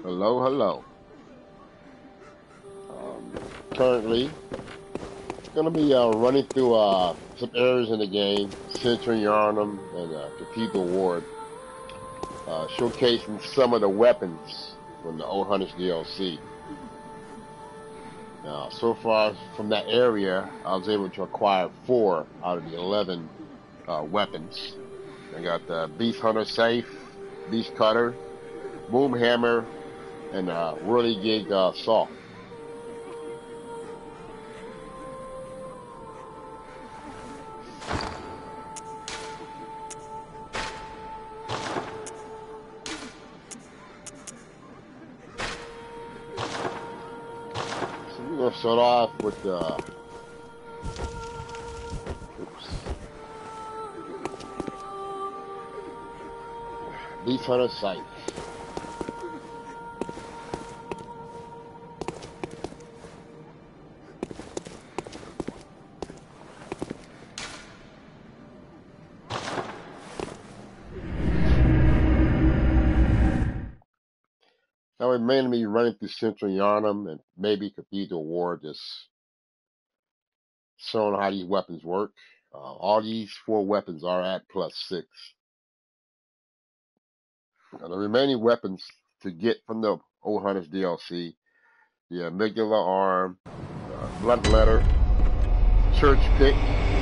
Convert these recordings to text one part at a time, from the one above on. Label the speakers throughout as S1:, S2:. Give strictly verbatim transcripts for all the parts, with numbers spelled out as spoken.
S1: Hello, hello. Um, Currently, going to be uh, running through uh, some areas in the game, Central Yarnum and uh, Cathedral Ward, uh, showcasing some of the weapons from the Old Hunters D L C. Now, so far from that area, I was able to acquire four out of the eleven uh, weapons. I got the Beast Hunter Safe, Beast Cutter, Boom Hammer, and uh, Whirligig uh, Saw. So we're gonna start off with the uh, oops, Beast Hunter Sight. Now we mainly be running through Central Yarnum and maybe Cathedral Ward, just showing how these weapons work. Uh, all these four weapons are at plus six. Now, the remaining weapons to get from the Old Hunters D L C, the Amygdala Arm, uh, Blunt Letter, Church Pick,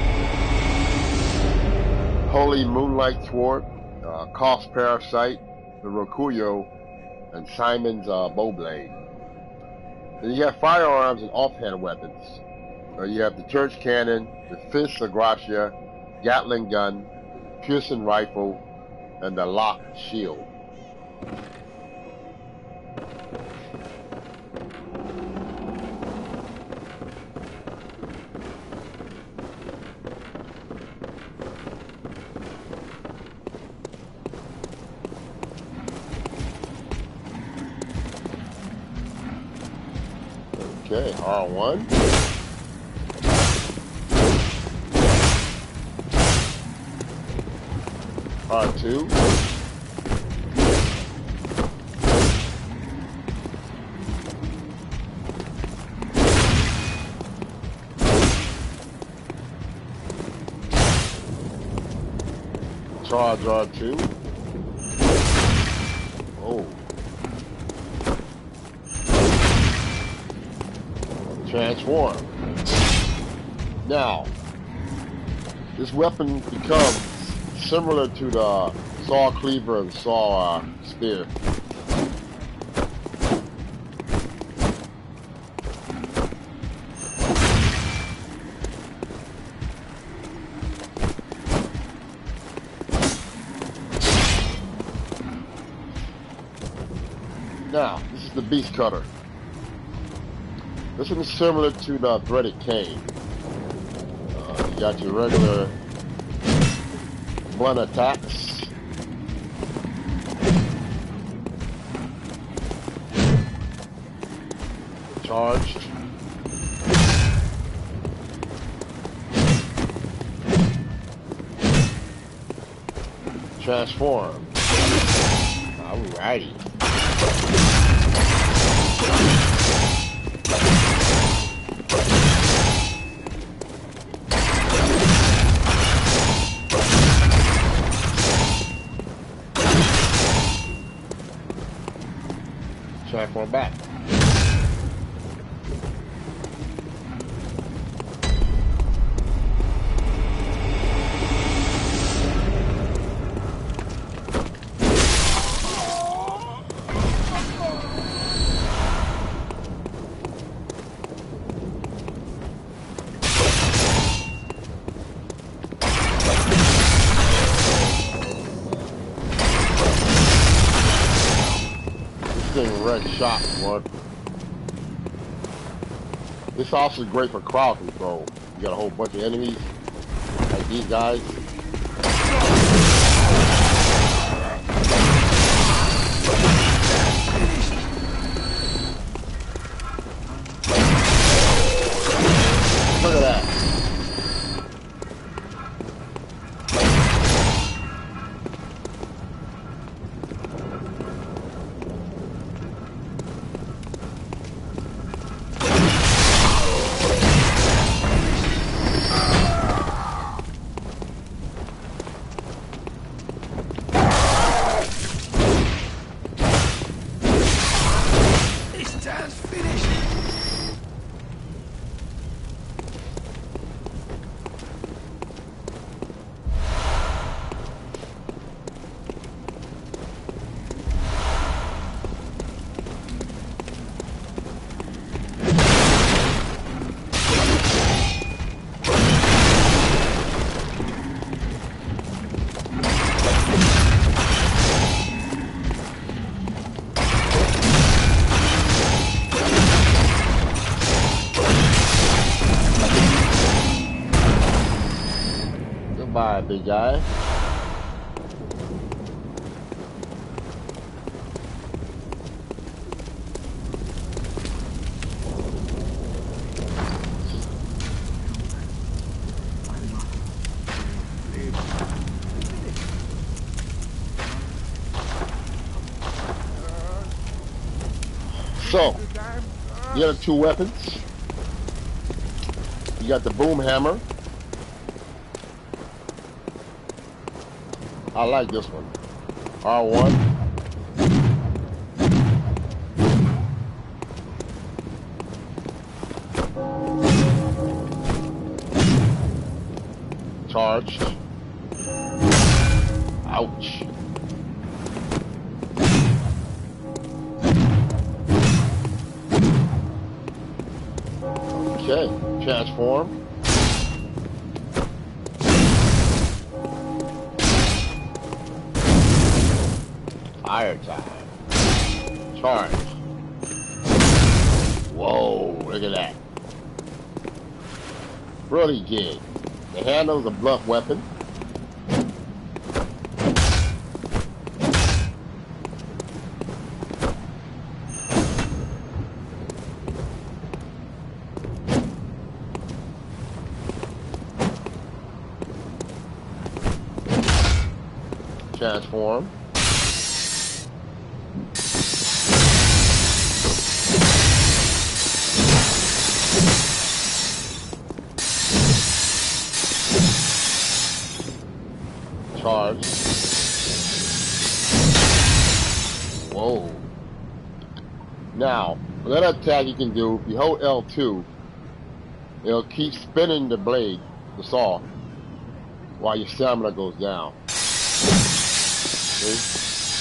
S1: Holy Moonlight Sword, uh, Cost Parasite, the Rokuyo, and Simon's uh, Bowblade. Then you have firearms and offhand weapons. Uh, you have the Church Cannon, the Fist of Gracia, Gatling Gun, Pearson Rifle, and the Lock Shield. Okay, R one. R two. Charge R two. Oh. Transform. Now, this weapon becomes similar to the Saw Cleaver and Saw uh, Spear. Now, this is the Beast Cutter. This one is similar to the Threaded Cane. Uh, you got your regular blunt attacks. Charged. Transform. Alrighty. Transform back. Red shot one. This also is great for crowd control. You got a whole bunch of enemies, like these guys. Look at that. big guy. So, the other two weapons. You got the boom hammer. I like this one. R one. Charged. Ouch. Okay, transform. Fire time. Charge. Whoa, look at that. Really good. The handle's a blunt weapon. Transform. Charge. Whoa. Now, another attack you can do, if you hold L two, it'll keep spinning the blade, the saw, while your stamina goes down. See?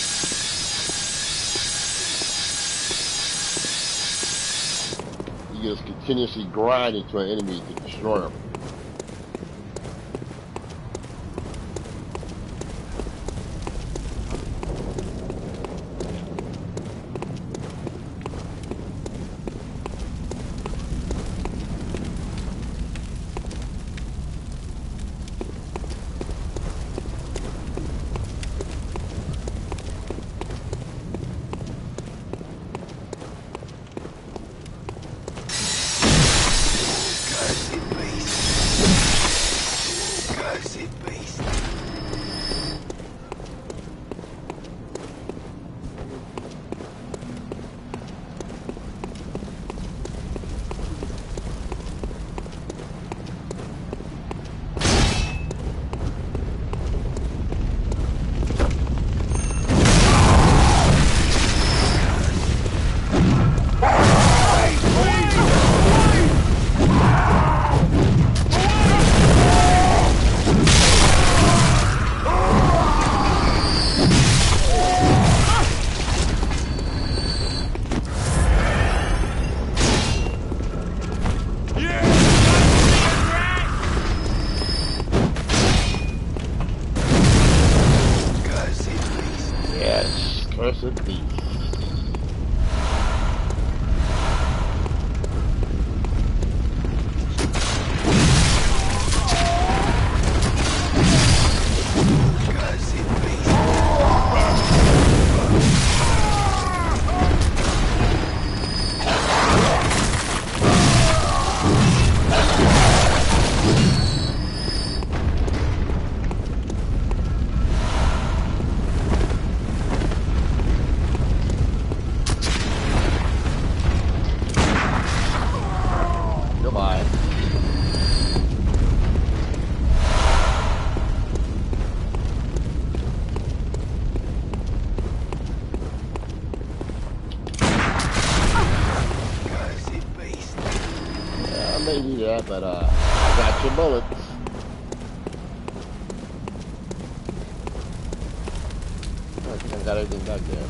S1: You just continuously grind into an enemy to destroy them. Cursed beast. Yeah, but uh, I got your bullets. I think I got everything back there.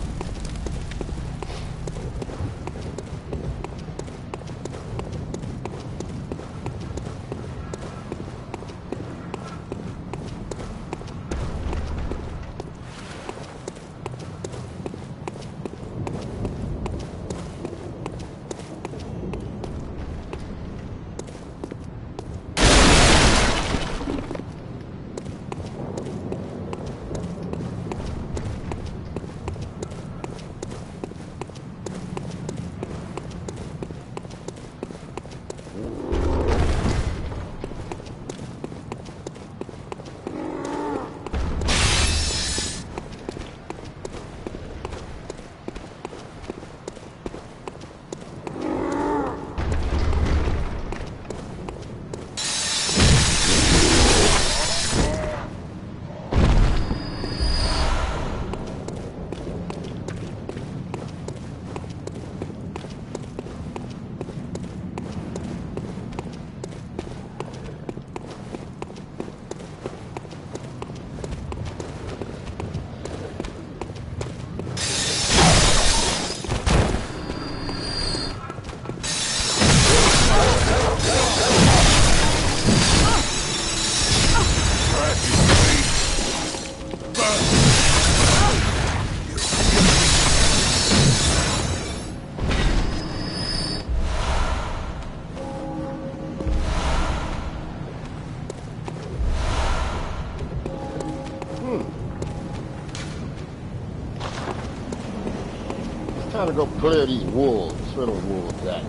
S1: trying to go clear these wolves. Where the wolves at?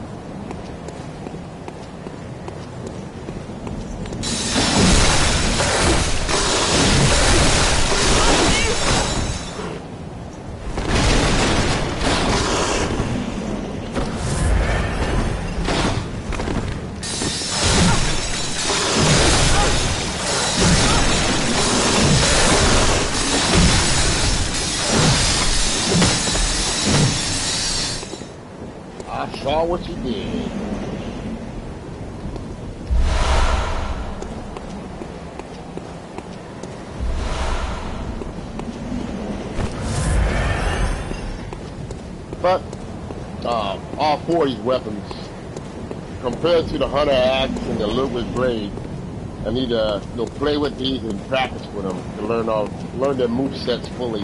S1: I saw what you did. But uh, all four of these weapons, compared to the Hunter Axe and the Ludwig Blade, I need to you know, play with these and practice with them to learn all, learn their movesets fully.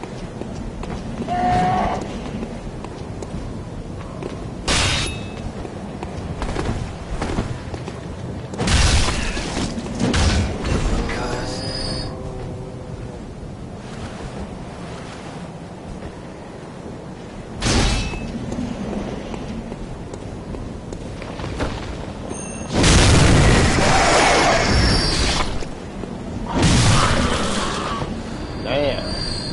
S1: Damn.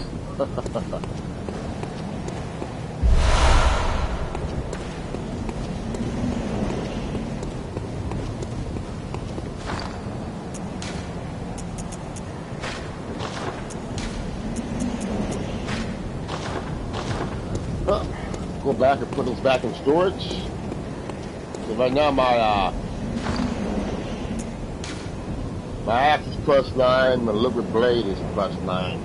S1: Huh. Go back and put those back in storage. So right now my uh my axe is plus nine, my Ludwig Blade is plus nine.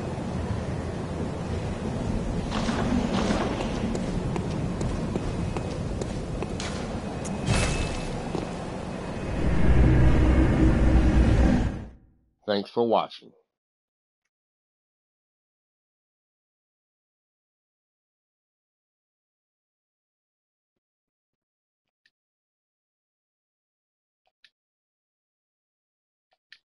S1: Thanks for watching.